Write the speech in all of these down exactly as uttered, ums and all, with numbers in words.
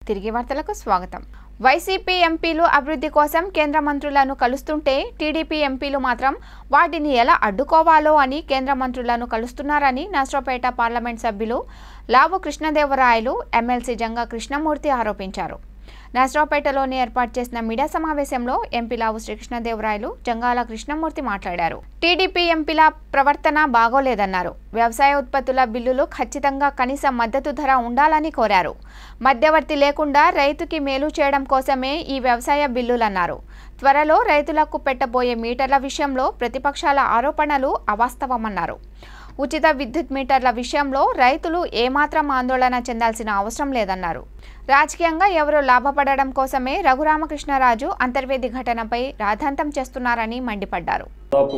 తిరిగి వార్తలకు స్వాగతం. వైసీపీ ఎంపీలు అభివృద్ధి కోసం కేంద్ర మంత్రులను కలుస్తుంటే టీడీపీ ఎంపీలు మాత్రం వాటిని ఎలా అడ్డుకోవాలో అని కేంద్ర మంత్రులను కలుస్తున్నారని నర్సరావుపేట పార్లమెంట్ సభ్యులు లావు కృష్ణదేవరాయలు ఎమ్మెల్సీ జంగా కృష్ణమూర్తి ఆరోపించారు. నర్సరావుపేటలోని ఏర్పాటు చేసిన మీడియా సమావేశంలో ఎంపీ లావు శ్రీకృష్ణదేవరాయలు జంగాల కృష్ణమూర్తి మాట్లాడారు. టీడీపీ ఎంపీల ప్రవర్తన బాగోలేదన్నారు. వ్యవసాయ ఉత్పత్తుల బిల్లులు ఖచ్చితంగా కనీస మద్దతు ధర ఉండాలని కోరారు. మధ్యవర్తి లేకుండా రైతుకి మేలు చేయడం కోసమే ఈ వ్యవసాయ బిల్లులన్నారు. త్వరలో రైతులకు పెట్టబోయే మీటర్ల విషయంలో ప్రతిపక్షాల ఆరోపణలు అవాస్తవమన్నారు. ఉచిత విద్యుత్ మీటర్ల విషయంలో రైతులు ఏమాత్రం ఆందోళన చెందాల్సిన అవసరం లేదన్నారు. రాజకీయంగా ఎవరో లాభపడడం కోసమే రఘురామకృష్ణరాజు అంతర్వేది ఘటనపై రాద్ధాంతం చేస్తున్నారని మండిపడ్డారు. దాదాపు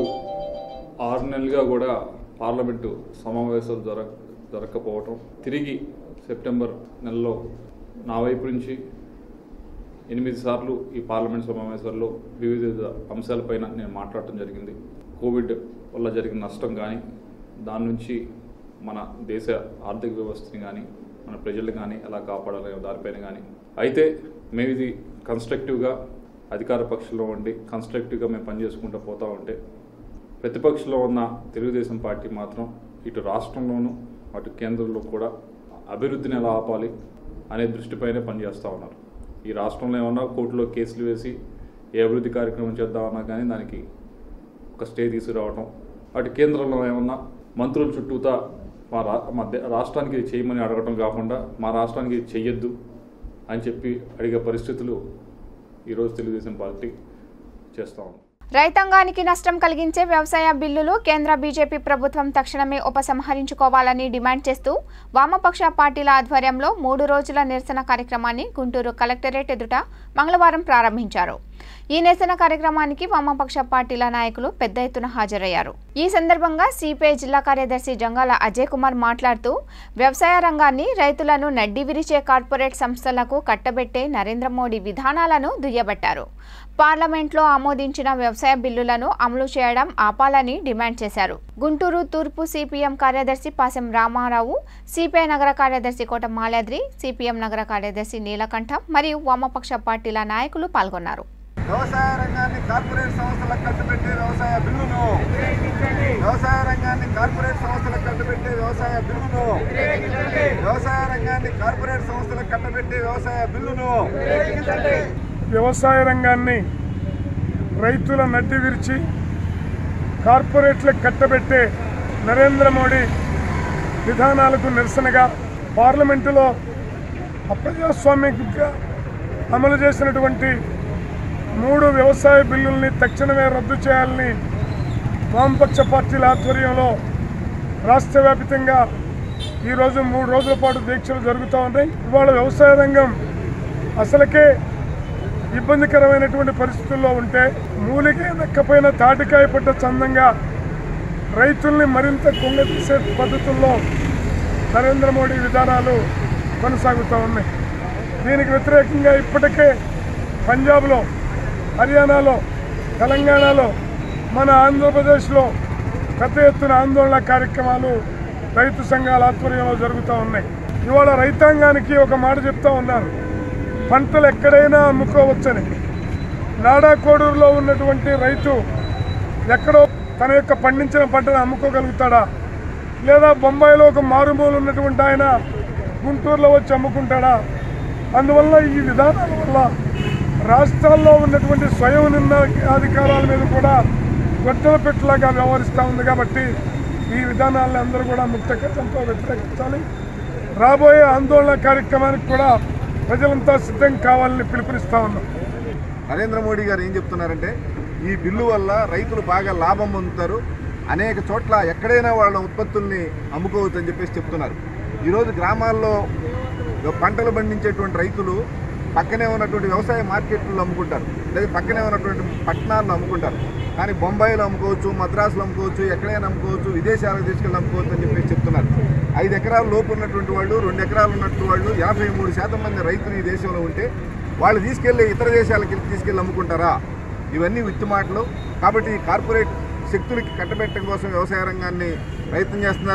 ఆరు నెలలుగా కూడా పార్లమెంటు సమావేశాలు జర జరగకపోవటం, తిరిగి సెప్టెంబర్ నెలలో నా వైపు నుంచి ఎనిమిది సార్లు ఈ పార్లమెంట్ సమావేశాల్లో వివిధ అంశాలపైన నేను మాట్లాడటం జరిగింది. కోవిడ్ వల్ల జరిగిన నష్టం కానీ, దాని నుంచి మన దేశ ఆర్థిక వ్యవస్థని కానీ, మన ప్రజలు కానీ ఎలా కాపాడాలనే దానిపైన కానీ. అయితే మేము ఇది కన్స్ట్రక్టివ్గా అధికార పక్షంలో ఉండి కన్స్ట్రక్టివ్గా మేము పనిచేసుకుంటూ పోతూ ఉంటే, ప్రతిపక్షంలో ఉన్న తెలుగుదేశం పార్టీ మాత్రం ఇటు రాష్ట్రంలోనూ అటు కేంద్రంలో కూడా అభివృద్ధిని ఎలా ఆపాలి అనే దృష్టిపైనే పనిచేస్తూ ఉన్నారు. ఈ రాష్ట్రంలో ఏమన్నా కోర్టులో కేసులు వేసి ఏ అభివృద్ధి కార్యక్రమం చేద్దామన్నా కానీ దానికి ఒక స్టే తీసుకురావటం, అటు కేంద్రంలో ఏమన్నా మంత్రుల చుట్టూతా మా రా మా రాష్ట్రానికి చేయమని అడగటం కాకుండా మా రాష్ట్రానికి చెయ్యొద్దు అని చెప్పి అడిగే పరిస్థితులు ఈరోజు తెలుగుదేశం పార్టీ చేస్తూ ఉంది. రైతాంగానికి నష్టం కలిగించే వ్యవసాయ బిల్లులు కేంద్ర బీజేపీ ప్రభుత్వం తక్షణమే ఉపసంహరించుకోవాలని డిమాండ్ చేస్తూ వామపక్ష పార్టీల ఆధ్వర్యంలో మూడు రోజుల నిరసన కార్యక్రమాన్ని గుంటూరు కలెక్టరేట్ ఎదుట మంగళవారం ప్రారంభించారు. ఈ నిరసన కార్యక్రమానికి వామపక్ష పార్టీల నాయకులు పెద్ద ఎత్తున హాజరయ్యారు. ఈ సందర్భంగా సిపిఐ జిల్లా కార్యదర్శి జంగాల అజయ్ కుమార్ మాట్లాడుతూ, వ్యవసాయ రంగాన్ని రైతులను నడ్డి విరిచే కార్పొరేట్ సంస్థలకు కట్టబెట్టే నరేంద్ర మోడీ విధానాలను దుయ్యబట్టారు. పార్లమెంట్లో ఆమోదించిన వ్యవసాయ బిల్లులను అమలు చేయడం ఆపాలని డిమాండ్ చేశారు. గుంటూరు తూర్పు సిపిఎం కార్యదర్శి పాసెం రామారావు, సిపిఐ నగర కార్యదర్శి కోట మాలాద్రి, సిపిఎం నగర కార్యదర్శి నీలకంఠం మరియు వామపక్ష పార్టీల నాయకులు పాల్గొన్నారు. వ్యవసాయ రంగాన్ని కార్పొరేట్ సంస్థలకు కట్టుబెట్టే వ్యవసాయ బిల్లును వ్యవసాయ రంగాన్ని కార్పొరేట్ సంస్థలకు కట్టుబెట్టే వ్యవసాయ బిల్లును వ్యవసాయ రంగాన్ని కార్పొరేట్ సంస్థలకు కట్టబెట్టే వ్యవసాయ బిల్లును వ్యవసాయ రంగాన్ని రైతుల నడ్డి విరిచి కార్పొరేట్లకు కట్టబెట్టే నరేంద్ర మోడీ విధానాలకు నిరసనగా పార్లమెంటులో అప్రజాస్వామికంగా అమలు చేసినటువంటి మూడు వ్యవసాయ బిల్లుల్ని తక్షణమే రద్దు చేయాలని వామపక్ష పార్టీల ఆధ్వర్యంలో రాష్ట్ర వ్యాప్తంగా ఈరోజు మూడు రోజుల పాటు దీక్షలు జరుగుతూ ఉన్నాయి. ఇవాళ వ్యవసాయ రంగం అసలుకే ఇబ్బందికరమైనటువంటి పరిస్థితుల్లో ఉంటే, మూలికే దక్కపోయిన తాటికాయ పట్ట చందంగా రైతుల్ని మరింత కుంగతీసే పద్ధతుల్లో నరేంద్ర మోడీ విధానాలు కొనసాగుతూ ఉన్నాయి. దీనికి వ్యతిరేకంగా ఇప్పటికే పంజాబ్లో, హర్యానాలో, తెలంగాణలో, మన ఆంధ్రప్రదేశ్లో పెద్ద ఎత్తున ఆందోళన కార్యక్రమాలు రైతు సంఘాల ఆధ్వర్యంలో జరుగుతూ ఉన్నాయి. ఇవాళ రైతాంగానికి ఒక మాట చెప్తా ఉన్నారు, పంటలు ఎక్కడైనా అమ్ముకోవచ్చని. నాడా కోడూరులో ఉన్నటువంటి రైతు ఎక్కడో తన యొక్క పండించిన పంటను అమ్ముకోగలుగుతాడా, లేదా బొంబాయిలో ఒక మారుమూలు ఉన్నటువంటి ఆయన గుంటూరులో వచ్చి అమ్ముకుంటాడా? అందువల్ల ఈ విధానాల వల్ల రాష్ట్రాల్లో ఉన్నటువంటి స్వయం నిర్ణయాధికారాల మీద కూడా గొడ్డల పెట్టులాగా వ్యవహరిస్తూ ఉంది. కాబట్టి ఈ విధానాలను అందరూ కూడా ముక్తకంతో వ్యతిరేకించాలి. రాబోయే ఆందోళన కార్యక్రమానికి కూడా ప్రజలంతా సిద్ధం కావాలని పిలుపునిస్తా ఉన్నాం. నరేంద్ర మోడీ గారు ఏం చెప్తున్నారంటే, ఈ బిల్లు వల్ల రైతులు బాగా లాభం పొందుతారు, అనేక చోట్ల ఎక్కడైనా వాళ్ళ ఉత్పత్తుల్ని అమ్ముకోవచ్చు అని చెప్పేసి చెప్తున్నారు. ఈరోజు గ్రామాల్లో పంటలు పండించేటువంటి రైతులు పక్కనే ఉన్నటువంటి వ్యవసాయ మార్కెట్లో అమ్ముకుంటారు, లేదా పక్కనే ఉన్నటువంటి పట్టణాల్లో అమ్ముకుంటారు. కానీ బొంబాయిలో అమ్ముకోవచ్చు, మద్రాసులో అమ్ముకోవచ్చు, ఎక్కడైనా అమ్ముకోవచ్చు, విదేశాలకు తీసుకెళ్ళి అమ్ముకోవచ్చు అని చెప్పేసి చెప్తున్నారు. ఐదు ఎకరాల లోపు ఉన్నటువంటి వాళ్ళు, రెండు ఎకరాలు ఉన్నటువంటి వాళ్ళు, యాభై మూడు శాతం మంది రైతులు ఈ దేశంలో ఉంటే వాళ్ళు తీసుకెళ్ళి ఇతర దేశాలకి తీసుకెళ్ళి అమ్ముకుంటారా? ఇవన్నీ విత్తు మాటలు. కాబట్టి కార్పొరేట్ శక్తులకి కట్టబెట్టడం కోసం వ్యవసాయ రంగాన్ని ప్రయత్నం చేస్తున్నారు.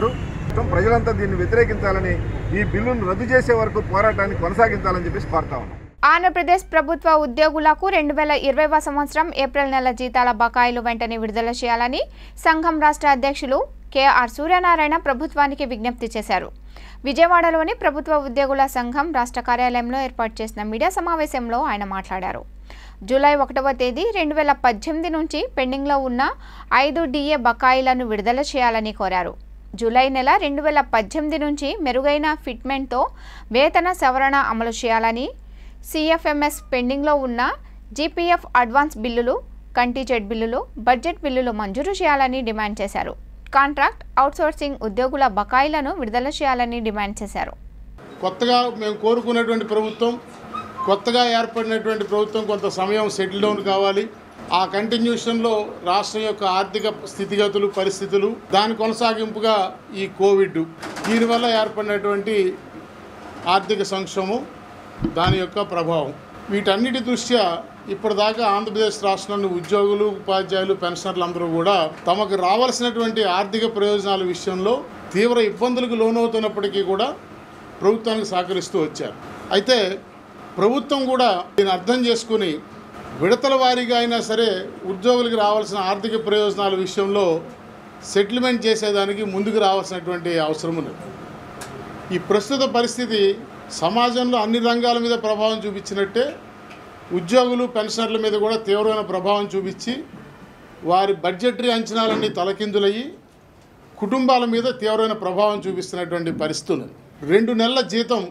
ప్రజలంతా దీన్ని వ్యతిరేకించాలని, ఈ బిల్లును రద్దు చేసే వరకు పోరాటాన్ని కొనసాగించాలని చెప్పేసి కోరుతా ఉన్నాం. ఆంధ్రప్రదేశ్ ప్రభుత్వ ఉద్యోగులకు రెండు వేల ఇరవైవ సంవత్సరం ఏప్రిల్ నెల జీతాల బకాయిలు వెంటనే విడుదల చేయాలని సంఘం రాష్ట్ర అధ్యక్షులు కెఆర్ సూర్యనారాయణ ప్రభుత్వానికి విజ్ఞప్తి చేశారు. విజయవాడలోని ప్రభుత్వ ఉద్యోగుల సంఘం రాష్ట్ర కార్యాలయంలో ఏర్పాటు చేసిన మీడియా సమావేశంలో ఆయన మాట్లాడారు. జూలై ఒకటవ తేదీ రెండు వేల పద్దెనిమిది నుంచి పెండింగ్లో ఉన్న ఐదు డిఏ బకాయిలను విడుదల చేయాలని కోరారు. జూలై నెల రెండు వేల పద్దెనిమిది నుంచి మెరుగైన ఫిట్మెంట్తో వేతన సవరణ అమలు చేయాలని, సిఎఫ్ఎంఎస్ పెండింగ్లో ఉన్న జీపీఎఫ్ అడ్వాన్స్ బిల్లులు, కంటిజెట్ బిల్లులు, బడ్జెట్ బిల్లులు మంజూరు చేయాలని డిమాండ్ చేశారు. కాంట్రాక్ట్ అవుట్సోర్సింగ్ ఉద్యోగుల బకాయిలను విడుదల చేయాలని డిమాండ్ చేశారు. కొత్తగా మేము కోరుకున్నటువంటి ప్రభుత్వం, కొత్తగా ఏర్పడినటువంటి ప్రభుత్వం కొంత సమయం సెటిల్ డౌన్ కావాలి. ఆ కంటిన్యూషన్లో రాష్ట్రం యొక్క ఆర్థిక స్థితిగతులు, పరిస్థితులు, దాని కొనసాగింపుగా ఈ కోవిడ్, దీనివల్ల ఏర్పడినటువంటి ఆర్థిక సంక్షోభం, దాని యొక్క ప్రభావం, వీటన్నిటి దృష్ట్యా ఇప్పటిదాకా ఆంధ్రప్రదేశ్ రాష్ట్రంలోని ఉద్యోగులు, ఉపాధ్యాయులు, పెన్షనర్లు అందరూ కూడా తమకు రావాల్సినటువంటి ఆర్థిక ప్రయోజనాల విషయంలో తీవ్ర ఇబ్బందులకు లోనవుతున్నప్పటికీ కూడా ప్రభుత్వానికి సహకరిస్తూ వచ్చారు. అయితే ప్రభుత్వం కూడా దీన్ని అర్థం చేసుకుని విడతల వారీగా అయినా సరే ఉద్యోగులకు రావాల్సిన ఆర్థిక ప్రయోజనాల విషయంలో సెటిల్మెంట్ చేసేదానికి ముందుకు రావాల్సినటువంటి అవసరం ఉన్నది. ఈ ప్రస్తుత పరిస్థితి సమాజంలో అన్ని రంగాల మీద ప్రభావం చూపించినట్టే ఉద్యోగులు, పెన్షనర్ల మీద కూడా తీవ్రమైన ప్రభావం చూపించి వారి బడ్జెటరీ అంచనాలన్నీ తలకిందులయ్యి కుటుంబాల మీద తీవ్రమైన ప్రభావం చూపిస్తున్నటువంటి పరిస్థితులు. రెండు నెలల జీతం,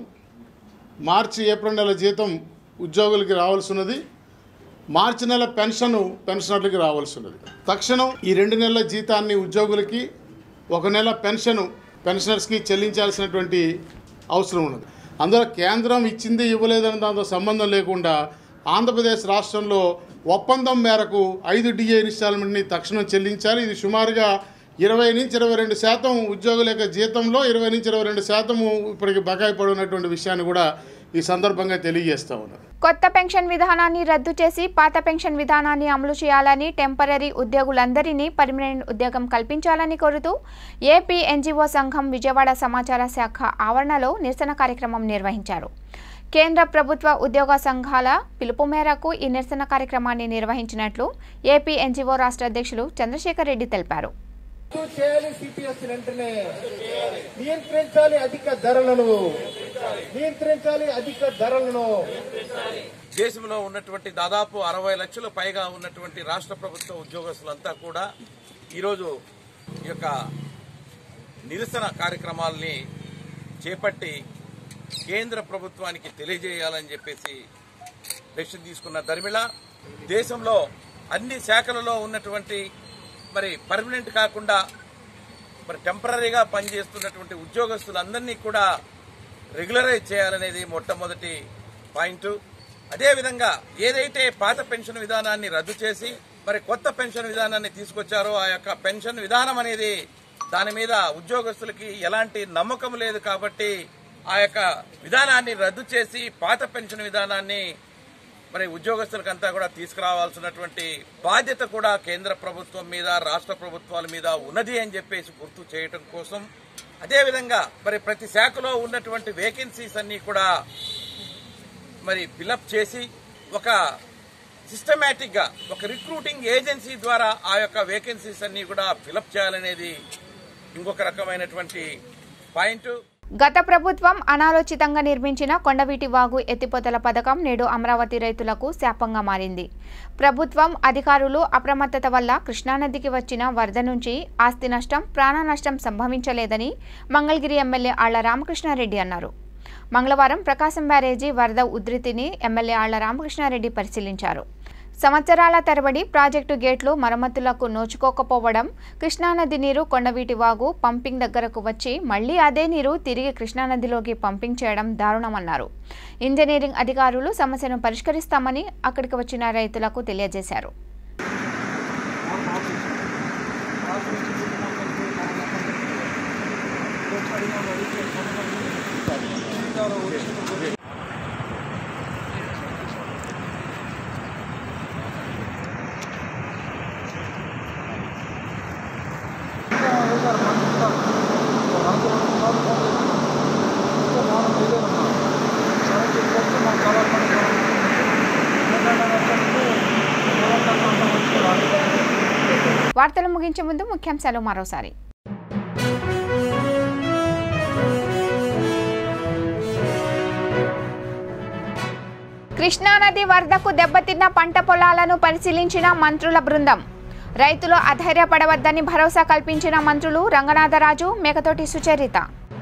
మార్చి ఏప్రిల్ నెల జీతం ఉద్యోగులకి రావాల్సి ఉన్నది. మార్చి నెల పెన్షను పెన్షనర్లకి రావాల్సి ఉన్నది. తక్షణం ఈ రెండు నెలల జీతాన్ని ఉద్యోగులకి, ఒక నెల పెన్షను పెన్షనర్స్కి చెల్లించాల్సినటువంటి అవసరం ఉన్నది. అందులో కేంద్రం ఇచ్చింది ఇవ్వలేదని దాంతో సంబంధం లేకుండా ఆంధ్రప్రదేశ్ రాష్ట్రంలో ఒప్పందం మేరకు ఐదు డిఏ ఇన్స్టాల్మెంట్ని తక్షణం చెల్లించాలి. ఇది సుమారుగా ఇరవై నుంచి ఇరవై రెండు శాతం ఉద్యోగుల యొక్క జీతంలో ఇరవై నుంచి ఇరవై రెండు శాతము ఇప్పటికి బకాయి పడినటువంటి విషయాన్ని కూడా ఈ సందర్భంగా తెలియజేస్తా ఉన్నారు. కొత్త పెన్షన్ విధానాన్ని రద్దు చేసి పాత పెన్షన్ విధానాన్ని అమలు చేయాలని, టెంపరరీ ఉద్యోగులందరినీ పర్మనెంట్ ఉద్యోగం కల్పించాలని కోరుతూ ఏపీ ఎన్జీఓ సంఘం విజయవాడ సమాచార శాఖ ఆవరణలో నిరసన కార్యక్రమం నిర్వహించారు. కేంద్ర ప్రభుత్వ ఉద్యోగ సంఘాల పిలుపు మేరకు ఈ నిరసన కార్యక్రమాన్ని నిర్వహించినట్లు ఏపీ ఎన్జీఓ రాష్ట్ర అధ్యక్షులు చంద్రశేఖర్ రెడ్డి తెలిపారు. నియంత్రించాలి అధిక ధరలను నియంత్రించాలి అధిక ధరలను దేశంలో ఉన్నటువంటి దాదాపు అరవై లక్షల పైగా ఉన్నటువంటి రాష్ట్ర ప్రభుత్వ ఉద్యోగస్తులంతా కూడా ఈరోజు ఈ యొక్క నిరసన కార్యక్రమాలని చేపట్టి కేంద్ర ప్రభుత్వానికి తెలియజేయాలని చెప్పేసి డెసిషన్ తీసుకున్న దరిమిళ దేశంలో అన్ని శాఖలలో ఉన్నటువంటి మరి పర్మనెంట్ కాకుండా మరి టెంపరీగా పనిచేస్తున్నటువంటి ఉద్యోగస్తులందరినీ కూడా రెగ్యులరైజ్ చేయాలనేది మొట్టమొదటి పాయింట్. అదేవిధంగా ఏదైతే పాత పెన్షన్ విధానాన్ని రద్దు చేసి మరి కొత్త పెన్షన్ విధానాన్ని తీసుకొచ్చారో ఆ యొక్క పెన్షన్ విధానం అనేది దాని మీద ఉద్యోగస్తులకి ఎలాంటి నమ్మకం లేదు కాబట్టి ఆ యొక్క విధానాన్ని రద్దు చేసి పాత పెన్షన్ విధానాన్ని మరి ఉద్యోగస్తులకంతా కూడా తీసుకురావాల్సినటువంటి బాధ్యత కూడా కేంద్ర ప్రభుత్వం మీద, రాష్ట్ర ప్రభుత్వాల మీద ఉన్నది అని చెప్పేసి గుర్తు చేయడం కోసం, అదేవిధంగా మరి ప్రతి శాఖలో ఉన్నటువంటి వేకెన్సీస్ అన్ని కూడా మరి ఫిలప్ చేసి ఒక సిస్టమేటిక్ గా ఒక రిక్రూటింగ్ ఏజెన్సీ ద్వారా ఆ యొక్క వేకెన్సీస్ అన్ని కూడా ఫిలప్ చేయాలనేది ఇంకొక రకమైనటువంటి పాయింట్. గత ప్రభుత్వం అనాలోచితంగా నిర్మించిన కొండవీటి వాగు ఎత్తిపోతల పథకం నేడు అమరావతి రైతులకు శాపంగా మారింది. ప్రభుత్వం అధికారులు అప్రమత్తత వల్ల కృష్ణానదికి వచ్చిన వరద నుంచి ఆస్తి నష్టం, ప్రాణ నష్టం సంభవించలేదని మంగళగిరి ఎమ్మెల్యే ఆళ్ల రామకృష్ణారెడ్డి అన్నారు. మంగళవారం ప్రకాశం బ్యారేజీ వరద ఉధృతిని ఎమ్మెల్యే ఆళ్ల రామకృష్ణారెడ్డి పరిశీలించారు. సంవత్సరాల తరబడి ప్రాజెక్టు గేట్లు మరమ్మతులకు నోచుకోకపోవడం, కృష్ణానది నీరు కొండవీటి వాగు పంపింగ్ దగ్గరకు వచ్చి మళ్లీ అదే నీరు తిరిగి కృష్ణానదిలోకి పంపింగ్ చేయడం దారుణమన్నారు. ఇంజనీరింగ్ అధికారులు సమస్యను పరిష్కరిస్తామని అక్కడికి వచ్చిన రైతులకు తెలియజేశారు. సార్ ముగించే ముందు ముఖ్యాంశాలు మరోసారి. కృష్ణానది వరదకు దెబ్బతిన్న పంట పొలాలను పరిశీలించిన మంత్రుల బృందం. రైతులు అధైర్యపడవద్దని భరోసా కల్పించిన మంత్రులు రంగనాథరాజు, మేకతోటి సుచరిత.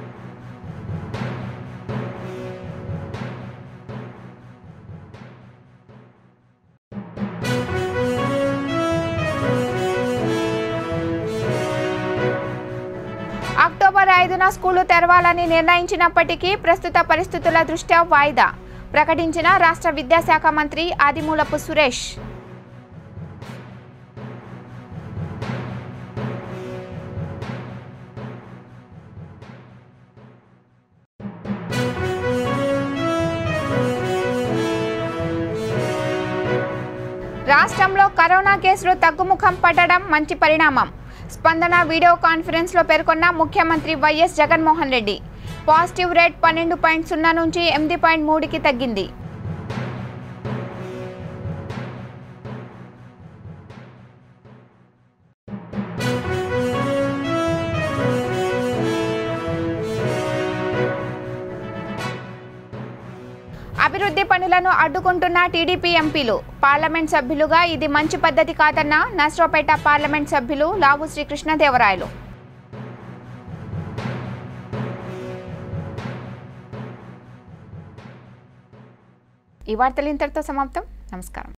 అక్టోబర్ ఐదున స్కూలు తెరవాలని నిర్ణయించినప్పటికీ ప్రస్తుత పరిస్థితుల దృష్ట్యా వాయిదా ప్రకటించిన రాష్ట్ర విద్యాశాఖ మంత్రి ఆదిమూలపు సురేష్. రాష్ట్రంలో కరోనా కేసులు తగ్గుముఖం పట్టడం మంచి పరిణామం. స్పందన వీడియో కాన్ఫరెన్స్ లో పేర్కొన్న ముఖ్యమంత్రి YS Jaganmohan Reddy. Positive rate పన్నెండు పాయింట్ సున్నా నుంచి ఎనిమిది పాయింట్ మూడుకి తగ్గింది. అభివృద్ధి పనులను అడ్డుకుంటున్న టీడీపీ ఎంపీలు. పార్లమెంట్ సభ్యులుగా ఇది మంచి పద్ధతి కాదన్న నర్సరావుపేట పార్లమెంట్ సభ్యులు లావు శ్రీకృష్ణదేవరాయలు. ఈ వార్తలు ఇంతటితో సమాప్తం. నమస్కారం.